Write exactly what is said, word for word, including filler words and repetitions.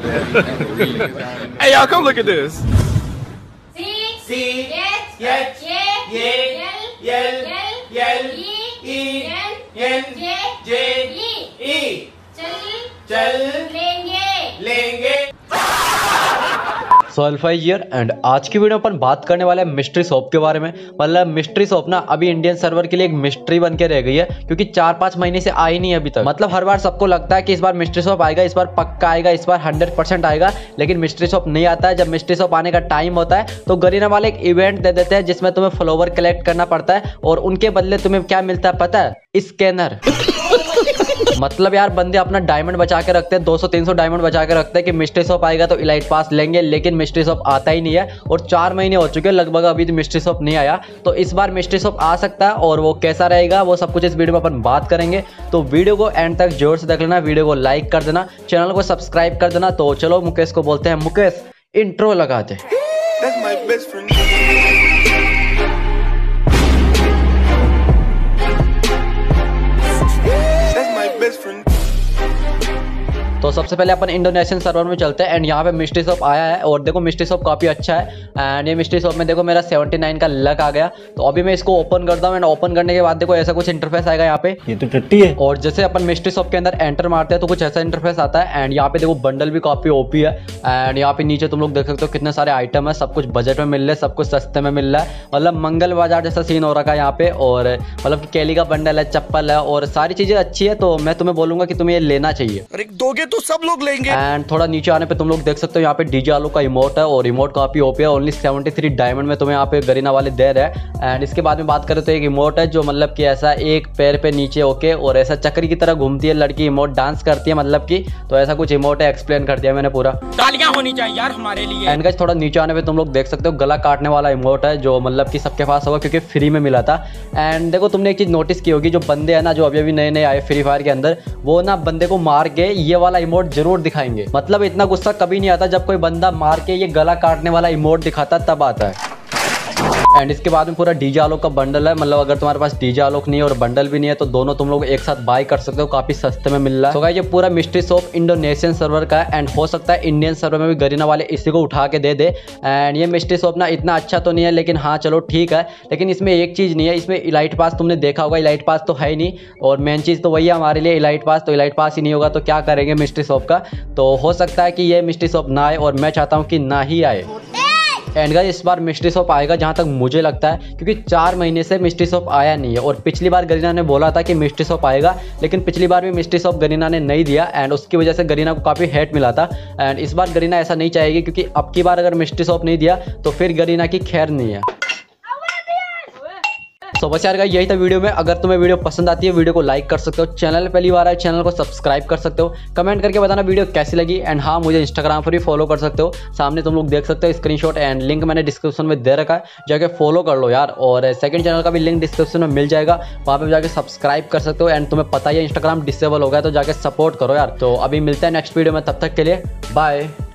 Hey y'all, come look at this. C C H H J L L L E N J J E चल चल लेंगे लेंगे। So alpha year and आज की video अपन बात करने वाले हैं मिस्ट्री शॉप के बारे में। मतलब मिस्ट्री शॉप ना अभी इंडियन सर्वर के लिए एक मिस्ट्री बन के रह गई है, क्योंकि चार पांच महीने से आई नहीं अभी तक। मतलब हर बार सबको लगता है कि इस बार मिस्ट्री शॉप आएगा, इस बार पक्का आएगा, इस बार हंड्रेड परसेंट आएगा, लेकिन मिस्ट्री शॉप नहीं आता है। जब मिस्ट्री शॉप आने का टाइम होता है तो गरीना वाले एक इवेंट दे देते हैं जिसमें तुम्हें फॉलोवर कलेक्ट करना पड़ता है और उनके बदले तुम्हें क्या मिलता है पता है? स्कैनर। मतलब यार बंदे अपना डायमंड बचा के रखते हैं, दो सौ तीन सौ डायमंड बचा के रखते हैं कि मिस्ट्री शॉप आएगा तो इलाइट पास लेंगे, लेकिन मिस्ट्री शॉप आता ही नहीं है। और चार महीने हो चुके हैं लगभग, अभी तो मिस्ट्री शॉप नहीं आया। तो इस बार मिस्ट्री शॉप आ सकता है और वो कैसा रहेगा वो सब कुछ इस वीडियो में अपन बात करेंगे। तो वीडियो को एंड तक जोर से देख लेना, वीडियो को लाइक कर देना, चैनल को सब्सक्राइब कर देना। तो चलो मुकेश को बोलते हैं, मुकेश इंट्रो लगा दे। तो सबसे पहले अपन इंडोनेशियन सर्वर में चलते हैं एंड यहाँ पे मिस्ट्री शॉप आया है और देखो मिस्ट्री शॉप काफी अच्छा है। एंड ये मिस्ट्री शॉप में देखो मेरा उन्यासी का लक आ गया। तो अभी मैं इसको ओपन करता हूँ एंड ओपन करने के बाद देखो ऐसा कुछ इंटरफेस आएगा यहाँ पे। ये तो टट्टी है। और जैसे अपन मिस्ट्री शॉप के अंदर एंटर मारते हैं तो कुछ ऐसा इंटरफेस आता है। एंड यहाँ पे देखो बंडल भी काफी ओपी है। एंड यहाँ पे नीचे तुम लोग देख सकते हो कितने सारे आइटम है, सब कुछ बजट में मिल रहे हैं, सब कुछ सस्ते में मिल रहा है। मतलब मंगल बाजार जैसा सीन हो रखा है यहाँ पे। और मतलब केली का बंडल है, चप्पल है और सारी चीजें अच्छी है। तो मैं तुम्हें बोलूंगा कि तुम्हें ये लेना चाहिए। अरे दोगे तो सब लोग लेंगे। एंड थोड़ा नीचे आने पे तुम लोग देख सकते हो यहाँ पे डीजे आलोक का इमोट है और इमोट काफी ओपी है। ओनली तिहत्तर डायमंड में तुम्हें यहाँ पे गरीना वाले दे रहे हैं। एंड इसके बाद में बात करें तो एक इमोट है जो मतलब कि ऐसा एक पैर पे नीचे ओके और ऐसा चक्री की तरह घूमती है लड़की, इमोट डांस करती है मतलब की। तो ऐसा कुछ इमोट है, एक्सप्लेन कर दिया मैंने पूरा। तालियां होनी चाहिए यार हमारे लिए। एंड गाइस थोड़ा नीचे आने पे तुम लोग देख सकते हो गला काटने वाला इमोट है जो मतलब कि सबके पास होगा क्योंकि फ्री में मिला था। एंड देखो तुमने एक चीज नोटिस की होगी, जो बंदे है ना जो अभी अभी नए नए आए फ्री फायर के अंदर, वो ना बंदे को मार के ये वाला इमोट जरूर दिखाएंगे। मतलब इतना गुस्सा कभी नहीं आता जब कोई बंदा मार के ये गला काटने वाला इमोट दिखाता तब आता है। एंड इसके बाद में पूरा डीजे आलोक का बंडल है। मतलब अगर तुम्हारे पास डीजे आलोक नहीं है और बंडल भी नहीं है तो दोनों तुम लोग एक साथ बाय कर सकते हो, काफी सस्ते में मिल रहा है। तो गाइस ये पूरा मिस्ट्री शॉप इंडोनेशियन सर्वर का है एंड हो सकता है इंडियन सर्वर में भी गरीना वाले इसी को उठा के दे दे। एंड ये मिस्ट्री शॉप ना इतना अच्छा तो नहीं है, लेकिन हाँ चलो ठीक है। लेकिन इसमें एक चीज नहीं है, इसमें इलाइट पास तुमने देखा होगा, इलाइट पास तो है ही नहीं। और मेन चीज तो वही है हमारे लिए इलाइट पास। तो इलाइट पास ही नहीं होगा तो क्या करेंगे मिस्ट्री शॉप का। तो हो सकता है कि ये मिस्ट्री शॉप ना आए और मैं चाहता हूँ कि ना ही आए। एंड गाइस इस बार मिस्ट्री शॉप आएगा जहां तक मुझे लगता है, क्योंकि चार महीने से मिस्ट्री शॉप आया नहीं है। और पिछली बार गरीना ने बोला था कि मिस्ट्री शॉप आएगा, लेकिन पिछली बार भी मिस्ट्री शॉप गरीना ने नहीं दिया एंड उसकी वजह से गरीना को काफी हेट मिला था। एंड इस बार गरीना ऐसा नहीं चाहेगी, क्योंकि अब की बार अगर मिस्ट्री शॉप नहीं दिया तो फिर गरीना की खैर नहीं है। तो बस यार यही था वीडियो में। अगर तुम्हें वीडियो पसंद आती है वीडियो को लाइक कर सकते हो, चैनल पहली बार आए चैनल को सब्सक्राइब कर सकते हो, कमेंट करके बताना वीडियो कैसी लगी। एंड हाँ मुझे इंस्टाग्राम पर भी फॉलो कर सकते हो, सामने तुम लोग देख सकते हो स्क्रीनशॉट एंड लिंक मैंने डिस्क्रिप्शन में दे रखा है, जाके फॉलो कर लो यार। और सेकंड चैनल का भी लिंक डिस्क्रिप्शन में मिल जाएगा, वहाँ पे जाके सब्सक्राइब कर सकते हो। एंड तुम्हें पता ही है इंस्टाग्राम डिसेबल हो गया तो जाके सपोर्ट करो यार। तो अभी मिलते हैं नेक्स्ट वीडियो में, तब तक के लिए बाय।